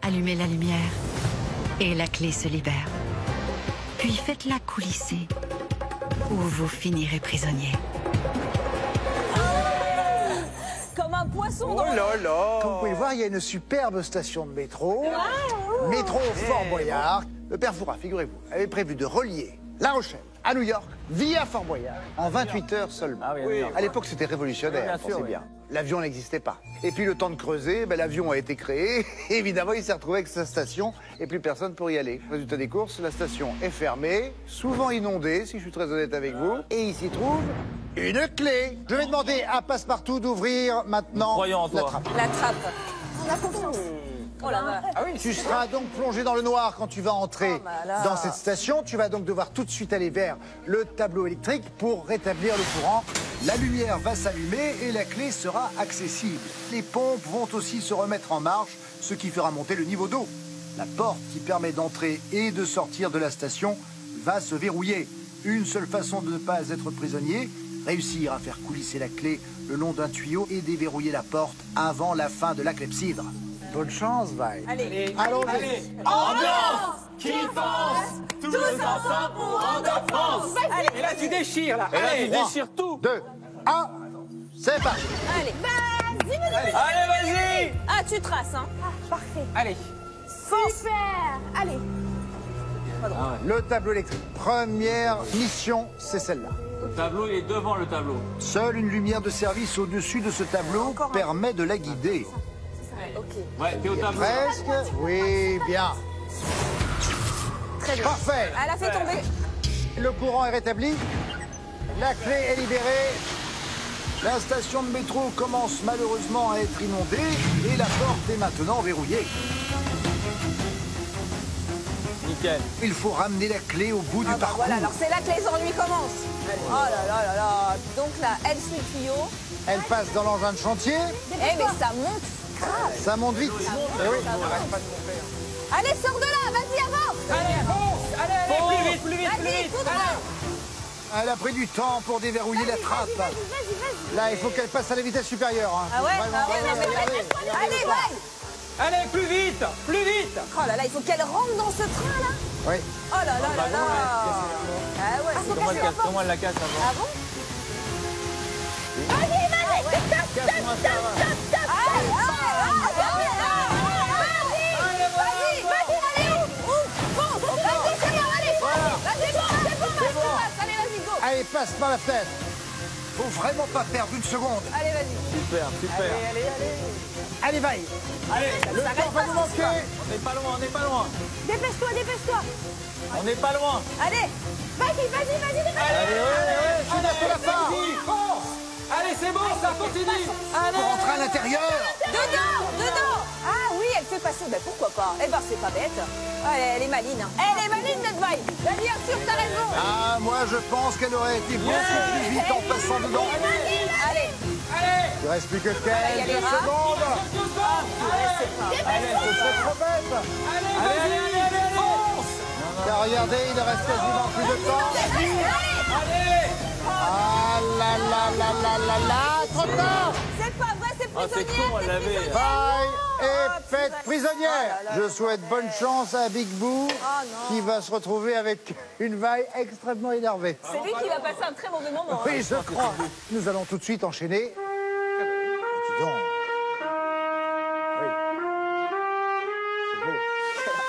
allumez la lumière et la clé se libère. Puis faites-la coulisser ou vous finirez prisonnier. Comme un poisson Oh dans là là! Comme vous pouvez le voir, il y a une superbe station de métro. Métro Fort Boyard. Le père Fouras, figurez-vous, avait prévu de relier La Rochelle à New York via Fort Boyard en 28 heures seulement. Ah oui, À l'époque, c'était révolutionnaire, bien pensez sûr, bien. L'avion n'existait pas. Et puis le temps de creuser, l'avion a été créé. Et évidemment, il s'est retrouvé avec sa station et plus personne pour y aller. Résultat des courses, la station est fermée, souvent inondée, si je suis très honnête avec vous. Et il s'y trouve une clé. Je vais demander à Passepartout d'ouvrir maintenant Croyons en la toi. trappe. La trappe. On a confiance. Oh la vache. Ah oui, Tu seras donc plongé dans le noir quand tu vas entrer Oh, bah là. dans cette station. Tu vas donc devoir tout de suite aller vers le tableau électrique pour rétablir le courant. La lumière va s'allumer et la clé sera accessible. Les pompes vont aussi se remettre en marche, ce qui fera monter le niveau d'eau. La porte qui permet d'entrer et de sortir de la station va se verrouiller. Une seule façon de ne pas être prisonnier, réussir à faire coulisser la clé le long d'un tuyau et déverrouiller la porte avant la fin de la clepsydre. Bonne chance, Vi. Allez. Allons-y. Ambiance! Qui pense? Tous ensemble pour rendre France! Et là, tu déchires, là! Et là, tu déchires tout! 2, 1, c'est parti. Allez. Vas-y. Allez, vas-y! Ah, tu traces, hein. Parfait. Allez! Super. Allez. Le tableau électrique. Première mission, c'est celle-là. Le tableau, il est devant le tableau. Seule une lumière de service au-dessus de ce tableau permet de la guider. Ok. Ouais, t'es au tableau. Presque. Oui, bien. Très bien. Parfait. Elle a fait tomber. Le courant est rétabli. La clé est libérée. La station de métro commence malheureusement à être inondée et la porte est maintenant verrouillée. Nickel. Il faut ramener la clé au bout du Ah bah parcours. voilà, alors c'est là que les ennuis commencent. Oh là là là là. Donc là, elle suit le tuyau. Elle passe dans l'engin de chantier. Eh mais ça monte grave. Ça monte vite. Eh oui. Allez, sors de là, vas-y, avance. Allez, fonce! Allez, plus vite, plus vite, plus Vas-y, vite! tout droit. Elle a pris du temps pour déverrouiller la trappe. Là, il faut qu'elle passe à la vitesse supérieure. Hein. Ah ouais, Vraiment, ah ouais, non, mais regardez, allez, ça. vaille. Allez, plus vite! Plus vite! Oh là là, il faut qu'elle rentre dans ce train là. Oui. Oh là là là là. Ah ouais, faut Comment casser la porte. elle la casse avant? Ah bon? Vas-y, vas-y, tape, tape, tape, tape, tape. Allez, allez, ouvre, fonce, vas-y, c'est bon, allez, fonce. Vas-y, c'est bon, allez, vas-y, go. Allez, passe par la fenêtre. Faut vraiment pas perdre une seconde. Allez, vas-y. Super, super. Allez. Allez, vaille. Allez, Le temps va nous manquer. on n'est pas loin, on n'est pas loin. Dépêche-toi, dépêche-toi. On n'est pas loin. Allez. Vas-y, dépêche-toi. Allez, je suis là pour la fin. Vas-y, fonce! Allez, c'est bon, ça continue! Pour rentrer à l'intérieur. Dedans. Ah oui, elle fait passer. Ben pourquoi pas? Eh ben c'est pas bête. Ah, elle est maline. Elle est maline, cette vaille. Vas-y, Arthur, t'as raison. Ah, moi, je pense qu'elle aurait été beaucoup plus vite en passant dedans. Allez. Allez! Il reste plus que y a les quelques rats. secondes. Quelques secondes! Allez! Ce serait trop bête. Allez, fonce! Car regardez, il reste quasiment plus de temps. Allez! Ah là là là là là là, trop tard. C'est pas vrai, c'est Ah, c'est prisonnière. con, elle l'avait. Vaille est Ah, faite putain. prisonnière. Oh là là Je là. souhaite bonne chance à Big Boo Oh non. qui va se retrouver avec une vaille extrêmement énervée. C'est lui qui va passer un très mauvais moment. Oui, je crois. Nous allons tout de suite enchaîner. Dis donc. Oui. C'est beau.